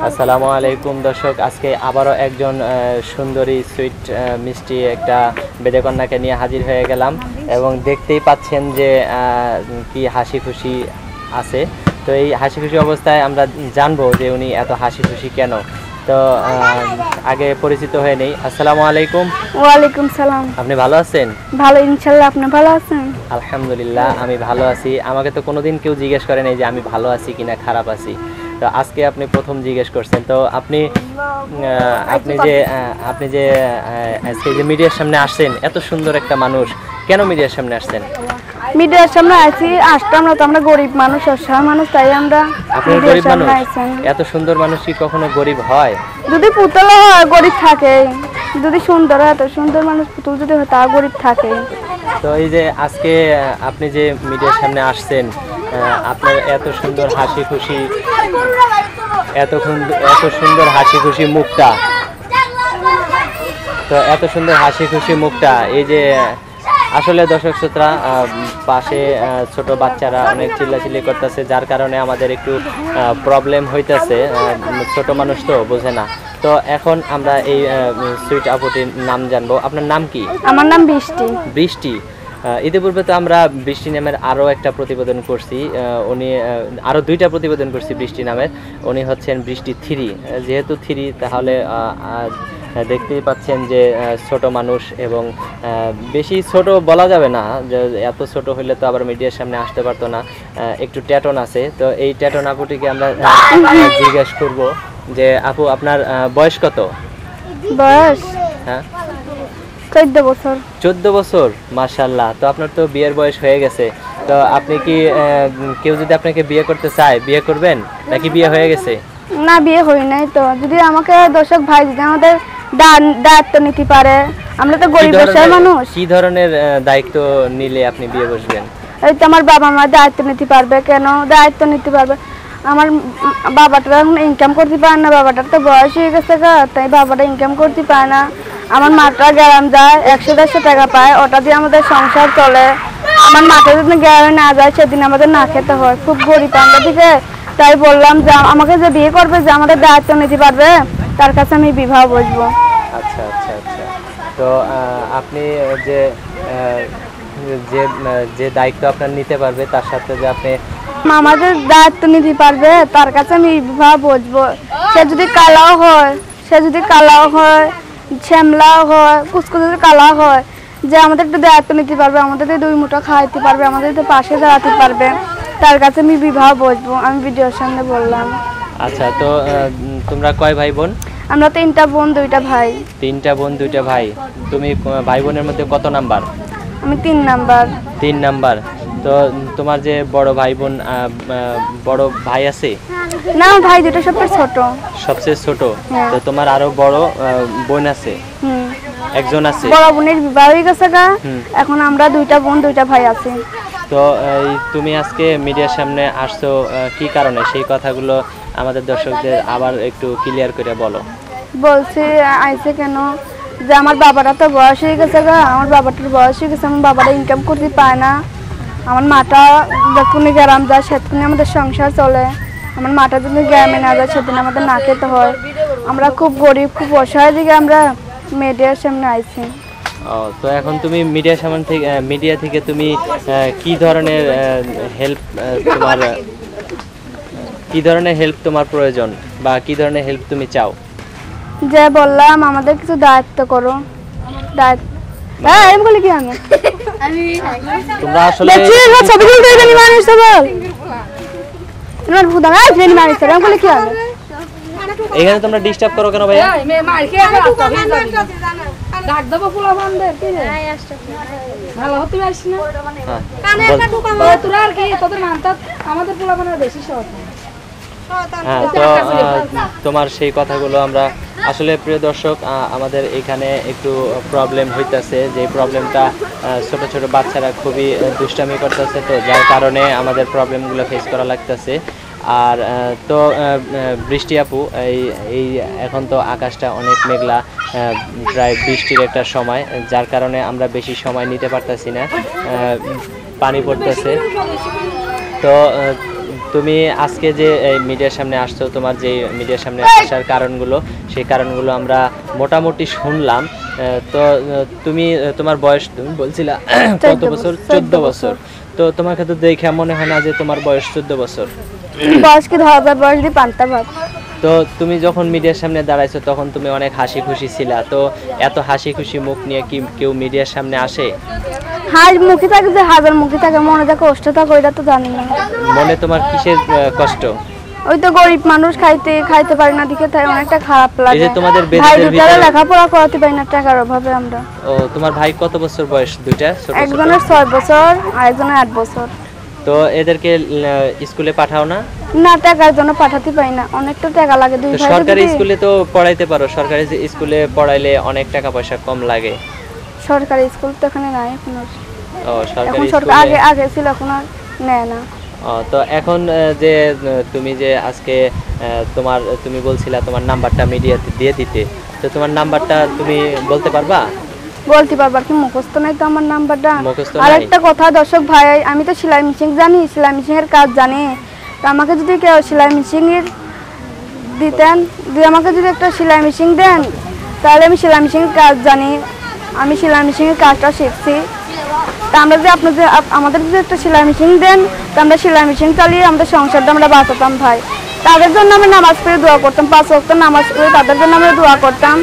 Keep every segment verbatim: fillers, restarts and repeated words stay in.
আসসালামু আলাইকুম দর্শক, আজকে আবারও একজন সুন্দরী সুইট মিষ্টি একটা বেদেকন্যাকে নিয়ে হাজির হয়ে গেলাম এবং দেখতেই পাচ্ছেন যে কি হাসি খুশি আছে। তো এই হাসি খুশি অবস্থায় আমরা জানবো যে উনি এত হাসি খুশি কেন। তো আগে পরিচিত হয়ে নেই। আসসালামু আলাইকুম। ওয়ালাইকুম সালাম। আপনি ভালো আছেন? ভালো ইনশাআল্লাহ, আপনি ভালো আছেন? আলহামদুলিল্লাহ আমি ভালো আছি। আমাকে তো কোনোদিন কেউ জিজ্ঞেস করে নাই যে আমি ভালো আছি কিনা খারাপ আছি। তো আজকে আপনি প্রথম জিজ্ঞেস করছেন। তো আপনি আপনি যে আপনি যে আজকে যে মিডিয়ার সামনে আসছেন, এত সুন্দর একটা মানুষ, কেন মিডিয়ার সামনে আসছেন? মিডিয়ার সামনে আছি আসতাম না তো, আমরা গরিব মানুষ, অসহায় মানুষ, তাই আমরা গরিব মানুষ। এত সুন্দর মানুষ কি কখনো গরিব হয়? যদি পুতুল হয় গরিব থাকে, যদি সুন্দর হয়, এত সুন্দর মানুষ পুতুল যদি হয় তা গরিব থাকে। তো এই যে আজকে আপনি যে মিডিয়ার সামনে আসছেন, আপনার এত সুন্দর হাসি খুশি, এত এত সুন্দর হাসি খুশি মুখটা, তো এত সুন্দর হাসি খুশি মুখটা, এই যে আসলে দর্শক শ্রোতা পাশে ছোট বাচ্চারা অনেক চিল্লাচিল্লি করতেছে, যার কারণে আমাদের একটু প্রবলেম হইতেছে। ছোট মানুষ তো বোঝে না। তো এখন আমরা এই সুইট আপুটির নাম জানবো। আপনার নাম কি? আমার নাম বৃষ্টি। বৃষ্টি। ইতিপূর্বে তো আমরা বৃষ্টি নামের আরও একটা প্রতিবেদন করছি, উনি আরও দুইটা প্রতিবেদন করছি বৃষ্টি নামের। উনি হচ্ছেন বৃষ্টি থ্রি। যেহেতু থ্রি, তাহলে দেখতেই পাচ্ছেন যে ছোট মানুষ এবং বেশি ছোট বলা যাবে না, যে এত ছোট হলে তো আবার মিডিয়ার সামনে আসতে পারতো না। একটু ট্যাটন আছে। তো এই ট্যাটন আপুটিকে আমরা জিজ্ঞেস করব যে আপু আপনার বয়স কত? বয়স হ্যাঁ চোদ্দ বছর। চোদ্দ বছর, মাশাআল্লাহ। তো আপনার তো বিয়ের বয়স হয়ে গেছে। তো আপনি কি কেউ যদি আপনাকে বিয়ে করতে চায় বিয়ে করবেন নাকি বিয়ে হয়ে গেছে? না, বিয়ে হয় নাই। তো যদি আমাকে দর্শক ভাই যদি আমাদের দায়িত্ব নিতে পারে, আমরা তো গরিব অসহায় মানুষ। কি ধরনের দায়িত্ব নিলে আপনি বিয়ে বসবেন? এই তো আমার বাবা মা দায়িত্ব নিতে পারবে। কেন দায়িত্ব নিতে পারবে? আমার বাবাটা এখন ইনকাম করতে পারে না, বাবাটার তো বয়স হয়ে গেছে, তাই বাবাটা ইনকাম করতে পারে না। আমার মাটা গ্রাম যায়, একশো দেড়শো টাকা পায়, ওটা দিয়ে আমাদের সংসার চলে। আমার মাটা যদি গ্রামে না যায়, সেদিন আমাদের না খেতে হয়। খুব গরিব আমরা থেকে, তাই বললাম যে আমাকে যে বিয়ে করবে, যে আমাদের দায়িত্ব নিতে পারবে, তার কাছে আমি বিবাহ বসবো। আচ্ছা আচ্ছা আচ্ছা। তো আপনি যে যে যে দায়িত্ব আপনার নিতে পারবে, তার সাথে যে আপনি আমাদের দায়িত্ব নিতে পারবে, তার কাছে আমি বিবাহ বসবো। সে যদি কালাও হয়, সে যদি কালাও হয়, শ্যামলাও হয়, কুচকুচে কালাও হয়, যে আমাদের একটু দায়িত্ব নিতে পারবে, আমাদের দুই মুঠো খাওয়াইতে পারবে, আমাদের পাশে দাঁড়াতে পারবে, তার কাছে আমি বিবাহ বসবো। আমি ভিডিওর সামনে বললাম। আচ্ছা। তো তোমরা কয় ভাই বোন? আমরা তিনটা বোন দুইটা ভাই। তিনটা বোন দুইটা ভাই। তুমি ভাই বোনের মধ্যে কত নাম্বার? আমি তিন নাম্বার। তিন নাম্বার। তো তোমার যে বড় ভাই বোন, বড় ভাই আছে? না, ভাই দুটো সবচেয়ে ছোট। সবচেয়ে ছোট। তো তোমার আরো বড় বোন আছে? হুম, একজন আছে। বড় বোনের বিবাহ হয়ে গেছে গা, এখন আমরা দুইটা বোন দুইটা ভাই আছি। তো এই তুমি আজকে মিডিয়ার সামনে আসছো কি কারণে, সেই কথাগুলো আমাদের দর্শকদের আবার একটু ক্লিয়ার করে বলো। বলছি আইছে কেন, যে আমার বাবাটা তো বয়স হয়ে গেছে গা, আমার বাবাটার বয়স হয়ে গেছে, আমার বাবাটা ইনকাম করতে পায় না। আমার মাটা যখন গ্রাম যায়, সেদিন আমাদের সংসার চলে। আমার মাটা যদি গ্রামে না যায়, সেদিন আমাদের না খেতে হয়। আমরা খুব গরিব, খুব অসহায় দিকে আমরা মিডিয়ার সামনে আইছি। ও, তো এখন তুমি মিডিয়ার সামনে থেকে মিডিয়া থেকে তুমি কি ধরনের হেল্প তোমার কি ধরনের হেল্প তোমার প্রয়োজন, বা কি ধরনের হেল্প তুমি চাও? যে বললাম আমাদের কিছু দায়িত্ব করো। দায়িত্ব হ্যাঁ আমি বলি কি আমি তোমরা আসলে ছবি তুলতে জানি মানুষ বল তোমার বুদা না জানি মানুষ আমি বলি কি আমি এখানে তোমরা ডিস্টার্ব করো কেন ভাইয়া? মার খেয়ে ডাক দেবো ফুলা বান্ধব কি রে ভালো হতে পারিস না কানে একটা ঢুকা তোরা আর কি তোদের মানতা আমাদের ফুলা বানার বেশি সহজ। হ্যাঁ, তো তোমার সেই কথাগুলো আমরা আসলে প্রিয় দর্শক, আমাদের এখানে একটু প্রবলেম হইতেছে, যে প্রবলেমটা ছোট ছোট বাচ্চারা খুবই দুষ্টামি করতেছে, তো যার কারণে আমাদের প্রবলেমগুলো ফেস করা লাগতেছে। আর তো বৃষ্টি আপু, এই এই এখন তো আকাশটা অনেক মেঘলা, প্রায় বৃষ্টির একটা সময়, যার কারণে আমরা বেশি সময় নিতে পারতেছি না, পানি পড়তেছে। তো তুমি আজকে যে মিডিয়ার সামনে আসছো, তোমার যে মিডিয়ার সামনে আসার কারণগুলো, সেই কারণগুলো আমরা মোটামুটি শুনলাম। তো তুমি তোমার বয়স তুমি বলছিলা কত বছর? চোদ্দ বছর। তো তোমার কাছে দেখে মনে হয় না যে তোমার বয়স চোদ্দ বছর? বয়স কি ধরবার বয়স দিয়ে পান্তা ভাত। তো তুমি যখন মিডিয়ার সামনে দাঁড়াইছো তখন তুমি অনেক হাসি খুশি ছিলা, তো এত হাসি খুশি মুখ নিয়ে কি কেউ মিডিয়ার সামনে আসে? হাজ মুখে থাকে যে হাজার মুখে থাকে, মনে যে কষ্ট থাকে ওইটা তো জানি না। মনে তোমার কিসের কষ্ট? ওই তো গরিব মানুষ খাইতে খাইতে পারি না, দিকে তাই অনেকটা খারাপ লাগে। এই যে তোমাদের ভাই বেদের দুটারে ভিতরে লেখাপড়া করাতে পারি না টাকার অভাবে আমরা। ও তোমার ভাই কত বছর বয়স? দুইটা ছোট ছোট। একজনের ছয় বছর আর একজনের আট বছর। তো এদেরকে স্কুলে পাঠাও না? না, টাকার জন্য পাঠাতে পারি না, অনেকটা টাকা লাগে। দুই ভাই সরকারি স্কুলে তো পড়াইতে পারো, সরকারি স্কুলে পড়াইলে অনেক টাকা পয়সা কম লাগে। সরকারি স্কুল তো এখানে নাই এখন। ও সরকারি এখন সরকার আগে আগে ছিল, এখন আর নেয় না। ও তো এখন যে তুমি যে আজকে তোমার তুমি বলছিলা তোমার নাম্বারটা মিডিয়াতে দিয়ে দিতে, তো তোমার নাম্বারটা তুমি বলতে পারবা? বলতে পারবার কি মুখস্থ নাই তো আমার নাম্বারটা। মুখস্থ আর নাই? একটা কথা দর্শক ভাই, আমি তো সেলাই মেশিন জানি, সেলাই মেশিন এর কাজ জানি। তো আমাকে যদি কেউ সেলাই মেশিন এর দিতেন, যদি আমাকে যদি একটা সেলাই মেশিন দেন, তাহলে আমি সেলাই মেশিনের কাজ জানি, আমি সেলাই মেশিনের কাজটা শিখছি। তা আমরা যে আপনাদের আমাদের যদি একটা সেলাই মেশিন দেন, তো আমরা সেলাই মেশিন চালিয়ে আমাদের সংসারটা আমরা বাঁচাতাম ভাই। তাদের জন্য আমরা নামাজ পড়ে দোয়া করতাম, পাঁচ ওয়াক্ত নামাজ পড়ে তাদের জন্য আমরা দোয়া করতাম।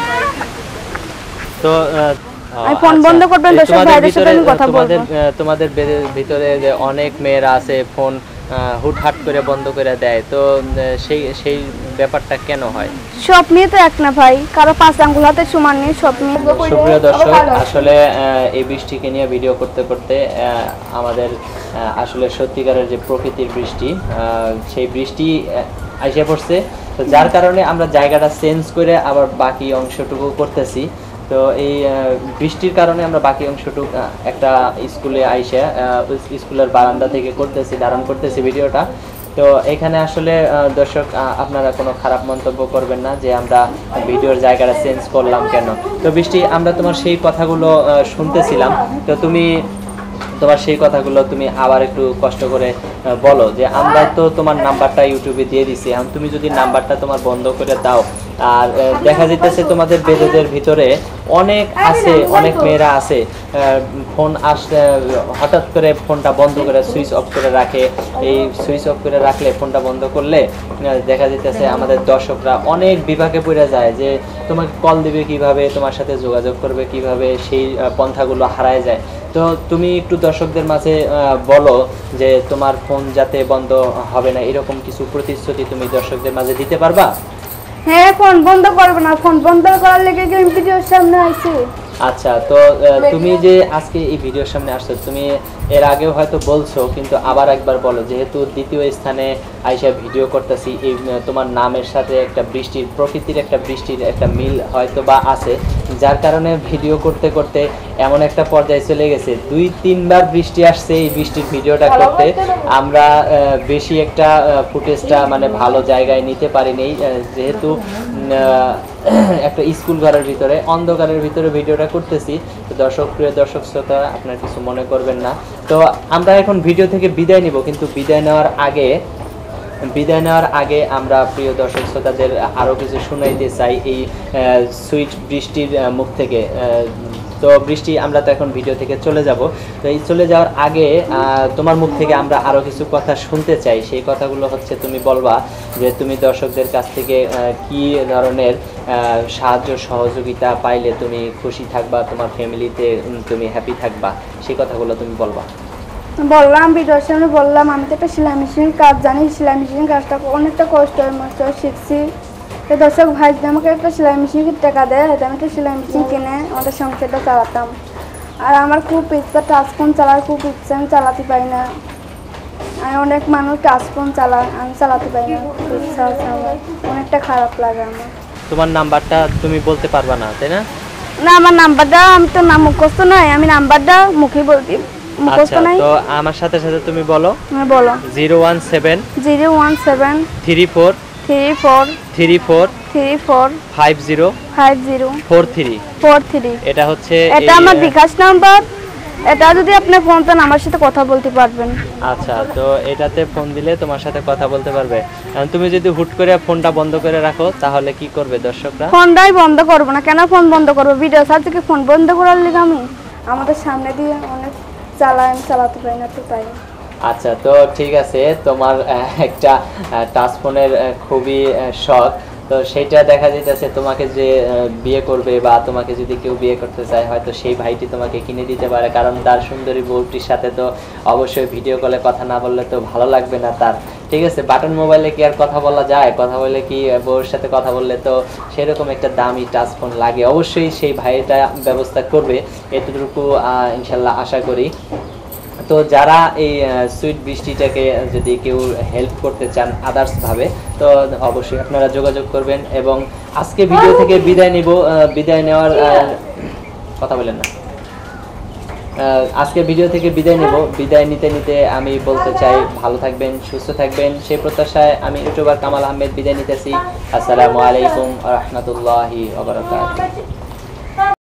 তো আমি ফোন বন্ধ করবেন, দর্শক ভাইদের সাথে আমি কথা বলবো। তোমাদের ভিতরে যে অনেক মেয়েরা আছে ফোন হুটহাট করে বন্ধ করে দেয়, তো সেই সেই ব্যাপারটা কেন হয়? সব মেয়ে তো এক না ভাই, কারো পাঁচ আঙ্গুল হাতে সমান নেই, সব মেয়ে। সুপ্রিয় দর্শক, আসলে এই বৃষ্টিকে নিয়ে ভিডিও করতে করতে আমাদের আসলে সত্যিকারের যে প্রকৃতির বৃষ্টি, সেই বৃষ্টি আইসা পড়ছে, তো যার কারণে আমরা জায়গাটা চেঞ্জ করে আবার বাকি অংশটুকু করতেছি। তো এই বৃষ্টির কারণে আমরা বাকি অংশটুকু একটা স্কুলে আইসা স্কুলের বারান্দা থেকে করতেছি, ধারণ করতেছি ভিডিওটা। তো এখানে আসলে দর্শক আপনারা কোনো খারাপ মন্তব্য করবেন না যে আমরা ভিডিওর জায়গাটা চেঞ্জ করলাম কেন। তো বৃষ্টি, আমরা তোমার সেই কথাগুলো শুনতেছিলাম, তো তুমি তোমার সেই কথাগুলো তুমি আবার একটু কষ্ট করে বলো যে আমরা তো তোমার নাম্বারটা ইউটিউবে দিয়ে দিছি, এখন তুমি যদি নাম্বারটা তোমার বন্ধ করে দাও, আর দেখা যাইতেছে তোমাদের বেদেদের ভিতরে অনেক আছে, অনেক মেয়েরা আছে ফোন আসলে হঠাৎ করে ফোনটা বন্ধ করে সুইচ অফ করে রাখে। এই সুইচ অফ করে রাখলে, ফোনটা বন্ধ করলে দেখা যাইতেছে আমাদের দর্শকরা অনেক বিভাগে পড়ে যায় যে তোমাকে কল দিবে কিভাবে, তোমার সাথে যোগাযোগ করবে কিভাবে, সেই পন্থাগুলো হারায় যায়। তো তুমি একটু দর্শকদের মাঝে বলো যে তোমার ফোন যাতে বন্ধ হবে না, এরকম কিছু প্রতিশ্রুতি তুমি দর্শকদের মাঝে দিতে পারবা? হ্যাঁ, ফোন বন্ধ করবে না, ফোন বন্ধ করার লেগে কি ভিডিওর সামনে আইছি। আচ্ছা, তো তুমি যে আজকে এই ভিডিওর সামনে আসছো, তুমি এর আগেও হয়তো বলছো, কিন্তু আবার একবার বলো, যেহেতু দ্বিতীয় স্থানে আইসা ভিডিও করতেছি, এই তোমার নামের সাথে একটা বৃষ্টির, প্রকৃতির একটা বৃষ্টির একটা মিল হয়তো বা আছে, যার কারণে ভিডিও করতে করতে এমন একটা পর্যায়ে চলে গেছে, দুই তিনবার বৃষ্টি আসছে এই বৃষ্টির ভিডিওটা করতে, আমরা বেশি একটা ফুটেজটা মানে ভালো জায়গায় নিতে পারিনি, যেহেতু একটা স্কুল ঘরের ভিতরে অন্ধকারের ভিতরে ভিডিওটা করতেছি। তো দর্শক, প্রিয় দর্শক শ্রোতা, আপনারা কিছু মনে করবেন না। তো আমরা এখন ভিডিও থেকে বিদায় নিব, কিন্তু বিদায় নেওয়ার আগে বিদায় নেওয়ার আগে আমরা প্রিয় দর্শক শ্রোতাদের আরও কিছু শোনাইতে চাই এই সুইট বৃষ্টির মুখ থেকে। তো বৃষ্টি, আমরা তো এখন ভিডিও থেকে চলে যাব, তো এই চলে যাওয়ার আগে তোমার মুখ থেকে আমরা আরও কিছু কথা শুনতে চাই। সেই কথাগুলো হচ্ছে, তুমি বলবা যে তুমি দর্শকদের কাছ থেকে কি ধরনের সাহায্য সহযোগিতা পাইলে তুমি খুশি থাকবা, তোমার ফ্যামিলিতে তুমি হ্যাপি থাকবা, সেই কথাগুলো তুমি বলবা। বললাম ভিডিওর সামনে, বললাম আমি তো একটা সেলাই মেশিনের কাজ জানি, সেলাই মেশিনের কাজটা অনেকটা কষ্ট হয়, মস্ত শিখছি। তো দর্শক ভাই যদি আমাকে একটা সেলাই মেশিনের টাকা দেয়, হয়তো আমি একটা সেলাই মেশিন কিনে আমাদের সংসারটা চালাতাম। আর আমার খুব ইচ্ছা টাচ ফোন চালার, খুব ইচ্ছা, আমি চালাতে পারি না। আমি অনেক মানুষ টাচ ফোন চালায়, আমি চালাতে পারি না, ইচ্ছা আছে আমার, অনেকটা খারাপ লাগে আমার। তোমার নাম্বারটা তুমি বলতে পারবা না, তাই না? না, আমার নাম্বারটা আমি তো নাম মুখস্থ নাই, আমি নাম্বারটা মুখে বলতে মুখস্থ নাই। তো আমার সাথে সাথে তুমি বলো। হ্যাঁ, বলো। Zero one seven zero one seven three four three four three four three four five zero five zero four three four three. এটা হচ্ছে, এটা আমার বিকাশ নাম্বার, এটা যদি আপনি ফোন দেন আমার সাথে কথা বলতে পারবেন। আচ্ছা, তো এটাতে ফোন দিলে তোমার সাথে কথা বলতে পারবে। এখন তুমি যদি হুট করে ফোনটা বন্ধ করে রাখো তাহলে কি করবে দর্শকরা? ফোনটাই বন্ধ করব না। কেন ফোন বন্ধ করব? ভিডিও সার্চ থেকে ফোন বন্ধ করার লিগে আমি আমাদের সামনে দিয়ে অনেক চালাই, আমি চালাতে পারি না তো তাই। আচ্ছা, তো ঠিক আছে, তোমার আহ, একটা টাচ ফোনের খুবই আহ, শখ, তো সেইটা দেখা যাইতেছে তোমাকে যে আহ, বিয়ে করবে বা তোমাকে যদি কেউ বিয়ে করতে চায় হয়তো সেই ভাইটি তোমাকে কিনে দিতে পারে, কারণ তার সুন্দরী বউটির সাথে তো অবশ্যই ভিডিও কলে কথা না বললে তো ভালো লাগবে না তার। ঠিক আছে, বাটন মোবাইলে কি আর কথা বলা যায়? কথা বলে কি বউর সাথে কথা বললে তো সেরকম একটা দামি টাচ ফোন লাগে, অবশ্যই সেই ভাইটা ব্যবস্থা করবে, এতটুকু আহ, ইনশাল্লাহ আশা করি। তো যারা এই সুইট বৃষ্টিটাকে যদি কেউ হেল্প করতে চান আদার্স ভাবে, তো অবশ্যই আপনারা যোগাযোগ করবেন। এবং আজকে ভিডিও থেকে বিদায় নিব, বিদায় নেওয়ার কথা বলেন না, আজকে ভিডিও থেকে বিদায় নেব। বিদায় নিতে নিতে আমি বলতে চাই ভালো থাকবেন, সুস্থ থাকবেন, সেই প্রত্যাশায় আমি ইউটিউবার কামাল আহমেদ বিদায় নিতেছি। আসসালামু আলাইকুম ওয়া রাহমাতুল্লাহি ওয়া বারাকাতুহু।